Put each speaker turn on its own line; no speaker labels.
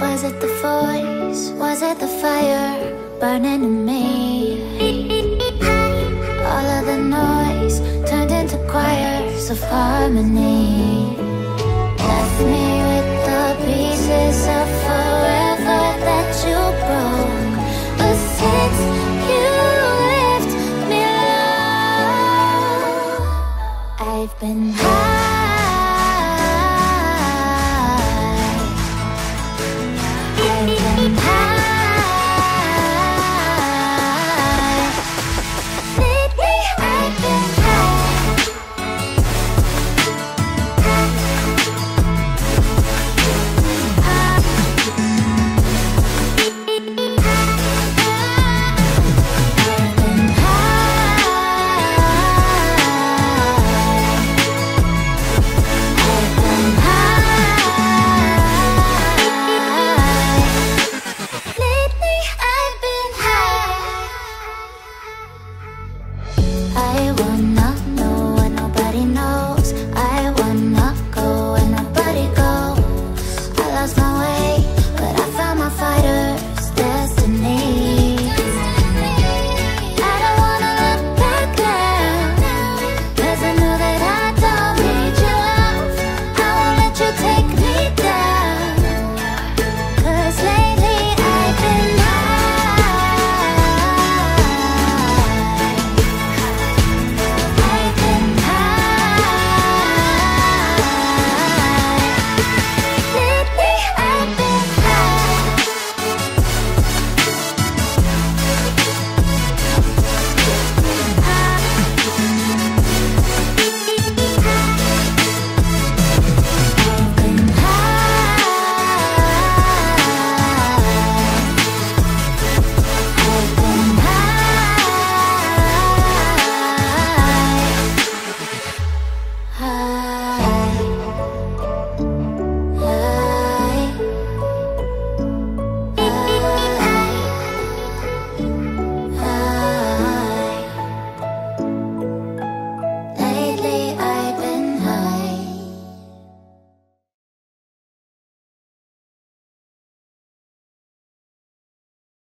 Was it the voice? Was it the fire burning in me? All of the noise turned into choirs of harmony. Left me with the pieces of forever that you broke. But since you left me alone, I've been